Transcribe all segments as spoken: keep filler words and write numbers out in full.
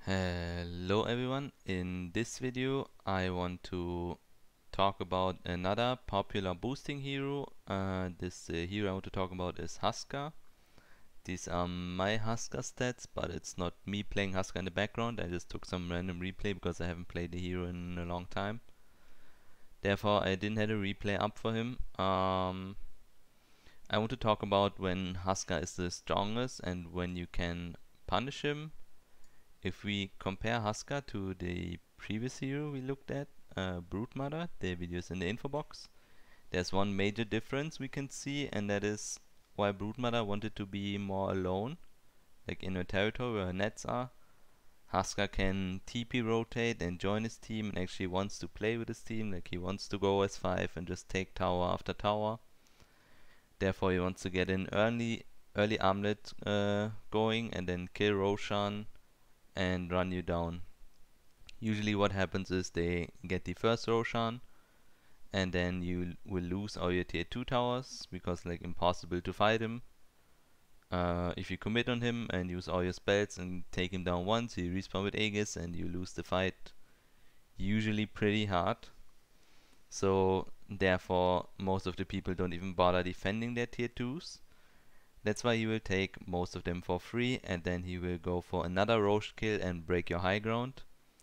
Hello everyone, in this video I want to talk about another popular boosting hero. Uh, this uh, hero I want to talk about is Huskar. These are my Huskar stats, but it's not me playing Huskar in the background. I just took some random replay because I haven't played the hero in a long time. Therefore I didn't have a replay up for him. Um, I want to talk about when Huskar is the strongest and when you can punish him. If we compare Huskar to the previous hero we looked at, uh, Broodmother, the video is in the info box, there's one major difference we can see, and that is why Broodmother wanted to be more alone, like in her territory where her nets are. Huskar can T P rotate and join his team and actually wants to play with his team, like he wants to go S five and just take tower after tower. Therefore he wants to get in early, early armlet uh, going and then kill Roshan and run you down. Usually what happens is they get the first Roshan and then you will lose all your tier two towers because like impossible to fight him. Uh, if you commit on him and use all your spells and take him down once, you respawn with Aegis and you lose the fight usually pretty hard. So therefore most of the people don't even bother defending their tier twos. That's why you will take most of them for free and then he will go for another Roche kill and break your high ground.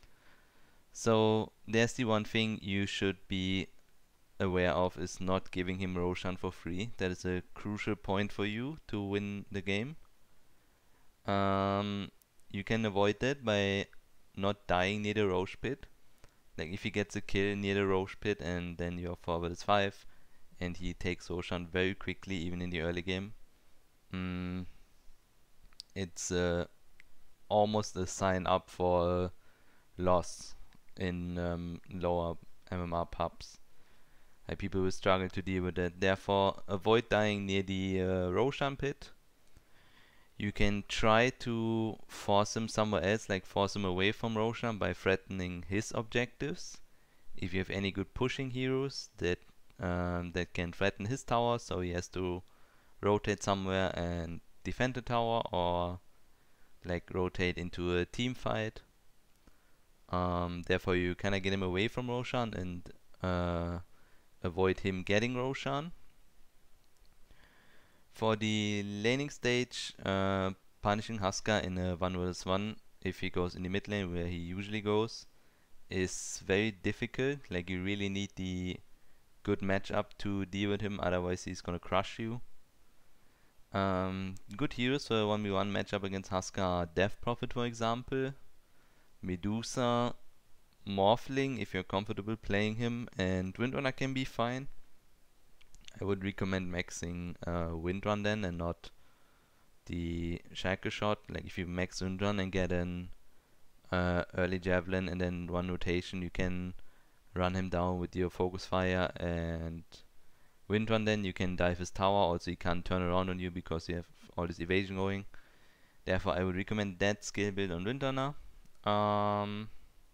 So there's the one thing you should be aware of, is not giving him Roshan for free. That is a crucial point for you to win the game. Um, you can avoid that by not dying near the Roche pit. Like if he gets a kill near the Roche pit and then your forward is five and he takes Roshan very quickly even in the early game, mm, it's uh, almost a sign up for a loss in um, lower M M R pubs. Like people will struggle to deal with that. Therefore, avoid dying near the uh, Roshan pit. You can try to force him somewhere else, like force him away from Roshan by threatening his objectives. If you have any good pushing heroes that um, that can threaten his tower, so he has to rotate somewhere and defend the tower, or like rotate into a team fight. Um, therefore, you kind of get him away from Roshan and uh, avoid him getting Roshan. For the laning stage, uh, punishing Huskar in a one versus one, if he goes in the mid lane where he usually goes, is very difficult. Like you really need the good matchup to deal with him, otherwise he's gonna crush you. Um, good heroes for a one v one matchup against Huskar are Death Prophet, for example, Medusa, Morphling if you're comfortable playing him, and Windrunner can be fine. I would recommend maxing uh, Windrun then and not the Shackle Shot. Like if you max Windrun and get an uh, early Javelin and then one rotation, you can run him down with your Focus Fire and Windrun, then you can dive his tower. Also he can't turn around on you because you have all this evasion going. Therefore I would recommend that skill build on Windrunner. Um,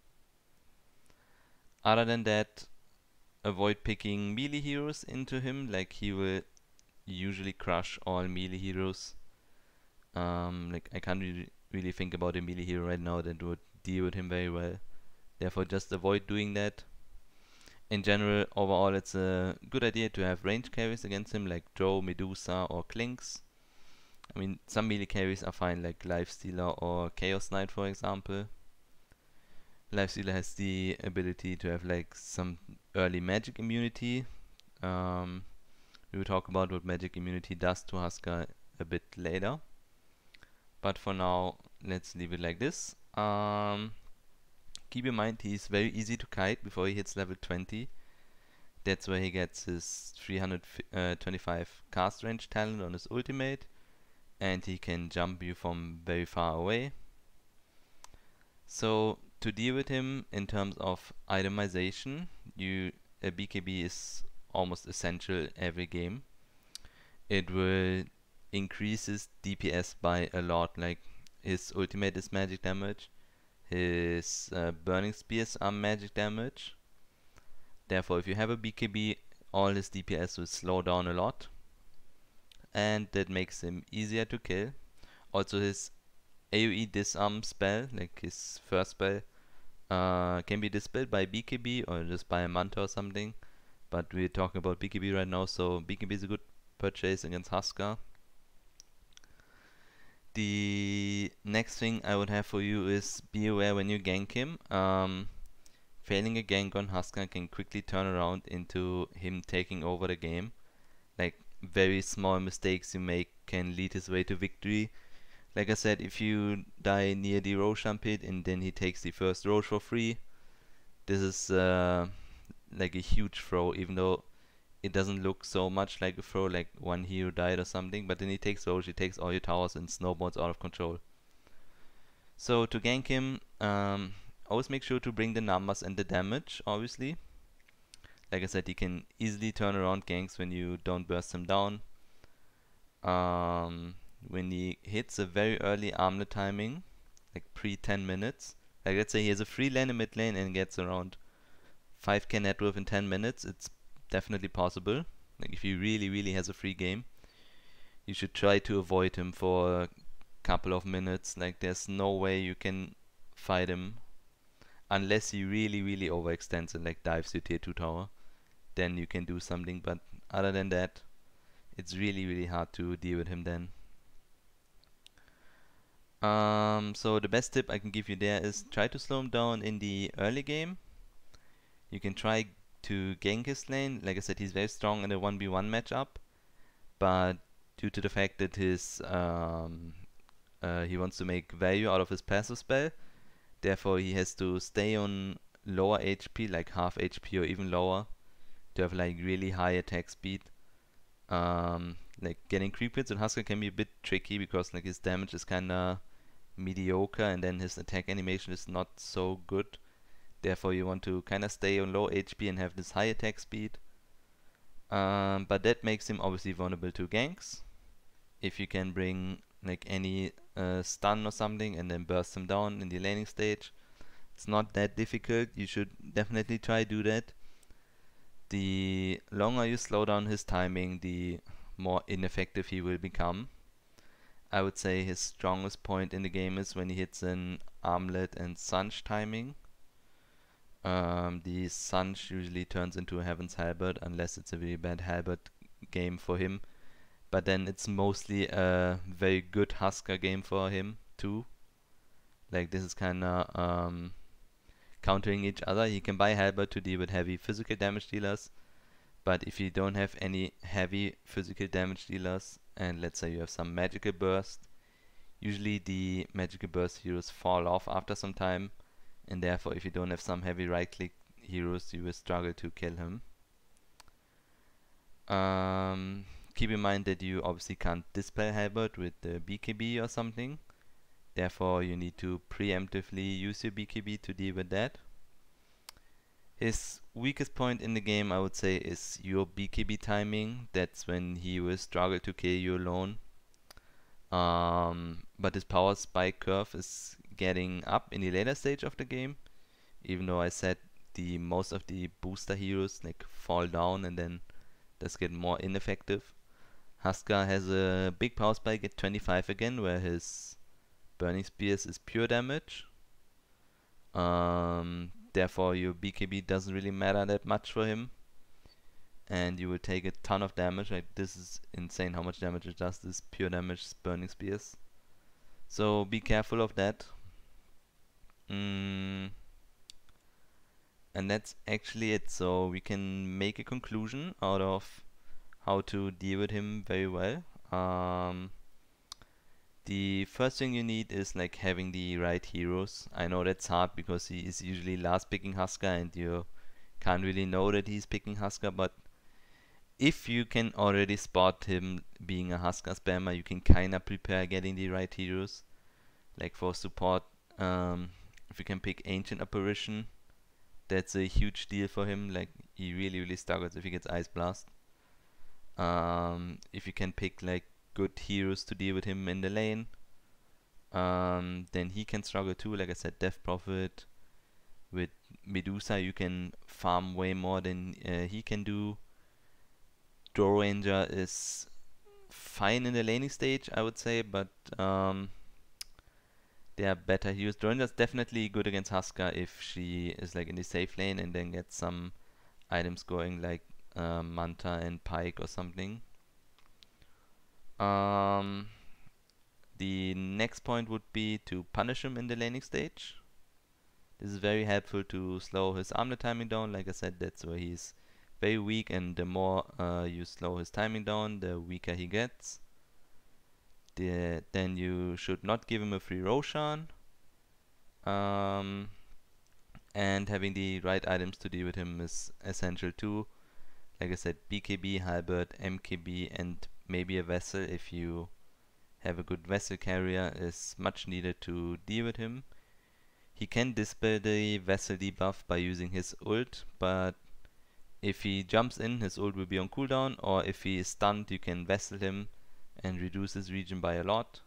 other than that, avoid picking melee heroes into him, like he will usually crush all melee heroes. Um, like I can't really, really think about a melee hero right now that would deal with him very well. Therefore just avoid doing that. In general, overall it's a good idea to have range carries against him, like Drow, Medusa or Klinks. I mean, some melee carries are fine, like Lifestealer or Chaos Knight, for example. Lifestealer has the ability to have like some early magic immunity. Um, we will talk about what magic immunity does to Huskar a bit later. But for now, let's leave it like this. Um, keep in mind he's very easy to kite before he hits level twenty. That's where he gets his three hundred twenty-five cast range talent on his ultimate, and he can jump you from very far away. So to deal with him in terms of itemization, you a B K B is almost essential every game. It will increase his D P S by a lot, like his ultimate is magic damage, his uh, burning spears are magic damage. Therefore if you have a B K B, all his D P S will slow down a lot, and that makes him easier to kill. Also his AoE disarm spell, like his first spell, uh, can be dispelled by B K B or just by a Manta or something. But we're talking about B K B right now, so B K B is a good purchase against Huskar. The next thing I would have for you is be aware when you gank him. Um, failing a gank on Huskar can quickly turn around into him taking over the game. Like, very small mistakes you make can lead his way to victory. Like I said, if you die near the Roshan pit and then he takes the first Rosh for free, this is uh, like a huge throw, even though it doesn't look so much like a throw, like one hero died or something, but then he takes Rosh, he takes all your towers and snowballs out of control. So to gank him, um, always make sure to bring the numbers and the damage, obviously. Like I said, he can easily turn around ganks when you don't burst him down. Um, when he hits a very early armlet timing, like pre ten minutes, like let's say he has a free lane in mid lane and gets around five K net worth in ten minutes, it's definitely possible. Like if he really, really has a free game, you should try to avoid him for a couple of minutes. Like there's no way you can fight him unless he really, really overextends and like dives your tier two tower. Then you can do something, but other than that, it's really, really hard to deal with him then. Um, so the best tip I can give you there is try to slow him down in the early game. You can try to gank his lane. Like I said, he's very strong in a one v one matchup, but due to the fact that his um, uh, he wants to make value out of his passive spell, therefore he has to stay on lower H P, like half H P or even lower, to have like really high attack speed. Um, like getting creep hits with Huskar can be a bit tricky because like his damage is kinda mediocre and then his attack animation is not so good. Therefore you want to kinda stay on low H P and have this high attack speed. Um, but that makes him obviously vulnerable to ganks. If you can bring like any uh, stun or something and then burst him down in the laning stage, it's not that difficult. You should definitely try do that. The longer you slow down his timing, the more ineffective he will become. I would say his strongest point in the game is when he hits an armlet and Sunch timing. Um, the Sunch usually turns into a Heaven's Halberd unless it's a very bad Halberd game for him. But then it's mostly a very good Huskar game for him too. Like this is kinda um, countering each other. He can buy Halberd to deal with heavy physical damage dealers, but if you don't have any heavy physical damage dealers, and let's say you have some magical burst, usually the magical burst heroes fall off after some time, and therefore if you don't have some heavy right click heroes, you will struggle to kill him. Um, keep in mind that you obviously can't dispel Halberd with the B K B or something. Therefore, you need to preemptively use your B K B to deal with that. His weakest point in the game, I would say, is your B K B timing. That's when he will struggle to kill you alone. Um, but his power spike curve is getting up in the later stage of the game. Even though I said the most of the booster heroes like fall down and then just get more ineffective. Huskar has a big power spike at twenty-five again, where his Burning Spears is pure damage. Um, therefore your B K B doesn't really matter that much for him. And you will take a ton of damage. Like this is insane how much damage it does, this pure damage Burning Spears. So be careful of that. Mm. And that's actually it. So we can make a conclusion out of how to deal with him very well. Um, the first thing you need is like having the right heroes. I know that's hard because he is usually last picking Huskar and you can't really know that he's picking Huskar, but if you can already spot him being a Huskar spammer, you can kinda prepare getting the right heroes. Like for support, um, if you can pick Ancient Apparition, that's a huge deal for him. Like he really really struggles if he gets Ice Blast. Um, if you can pick like good heroes to deal with him in the lane, um, then he can struggle too. Like I said, Death Prophet. With Medusa you can farm way more than uh, he can do. Drow Ranger is fine in the laning stage, I would say, but um, they are better heroes. Dorinda's definitely good against Huska if she is like in the safe lane and then gets some items going like uh, Manta and Pike or something. Um, the next point would be to punish him in the laning stage. This is very helpful to slow his armlet timing down. Like I said, that's where he's very weak, and the more uh, you slow his timing down, the weaker he gets. The, then you should not give him a free Roshan. Um, and having the right items to deal with him is essential too. Like I said, B K B, Halberd, M K B, and maybe a Vessel if you have a good Vessel carrier is much needed to deal with him. He can dispel the Vessel debuff by using his ult, but if he jumps in, his ult will be on cooldown, or if he is stunned, you can Vessel him and reduce his regen by a lot.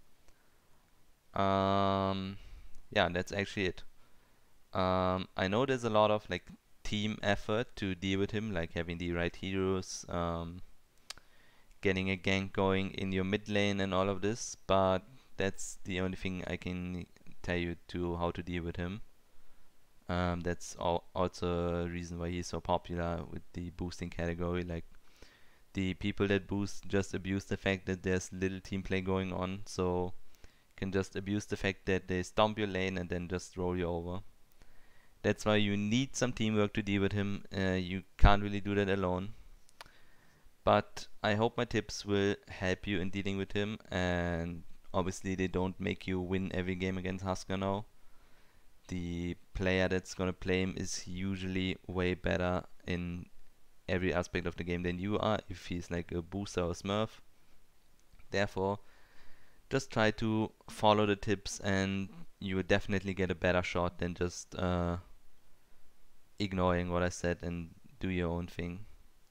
Um, yeah, that's actually it. Um, I know there's a lot of like team effort to deal with him, like having the right heroes, um, getting a gank going in your mid lane and all of this, but that's the only thing I can tell you to how to deal with him. Um, that's al also a reason why he's so popular with the boosting category. Like the people that boost just abuse the fact that there's little team play going on, so can just abuse the fact that they stomp your lane and then just roll you over. That's why you need some teamwork to deal with him. Uh, you can't really do that alone. But I hope my tips will help you in dealing with him, and obviously they don't make you win every game against Huska now. The player that's gonna play him is usually way better in every aspect of the game than you are if he's like a booster or smurf. Therefore, just try to follow the tips and you will definitely get a better shot than just uh, ignoring what I said and do your own thing.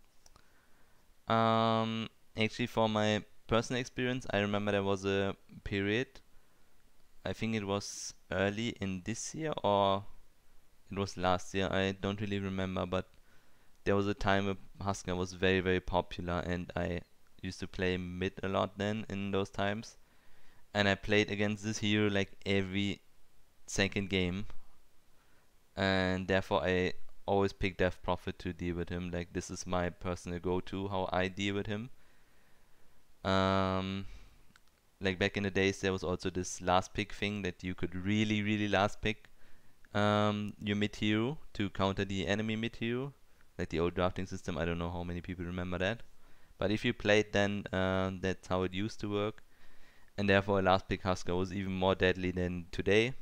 Um, actually, for my personal experience, I remember there was a period, I think it was early in this year or it was last year, I don't really remember, but there was a time where Huska was very very popular and I used to play mid a lot then in those times, and I played against this hero like every second game, and therefore I always pick Death Prophet to deal with him. Like this is my personal go-to how I deal with him. Um, like back in the days there was also this last pick thing that you could really really last pick um, your mid hero to counter the enemy mid hero, like the old drafting system. I don't know how many people remember that, but if you played then uh, that's how it used to work, and therefore a last pick Huska was even more deadly than today.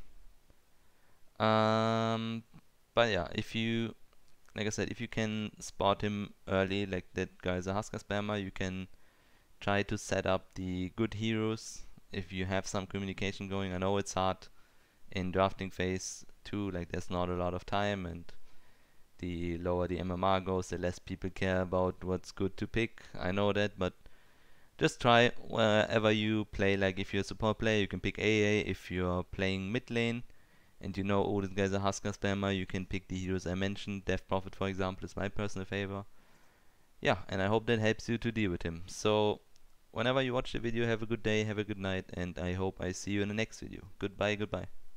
Um, but yeah, if you, like I said, if you can spot him early, like that guy is a Huska spammer, you can try to set up the good heroes if you have some communication going. I know it's hard in drafting phase two, like there's not a lot of time, and the lower the M M R goes, the less people care about what's good to pick. I know that, but just try wherever you play. Like if you're a support player, you can pick A A. If you're playing mid lane and you know, oh, this guy's a Huska spammer, you can pick the heroes I mentioned. Death Prophet, for example, is my personal favor. Yeah, and I hope that helps you to deal with him. So, whenever you watch the video, have a good day, have a good night, and I hope I see you in the next video. Goodbye, goodbye.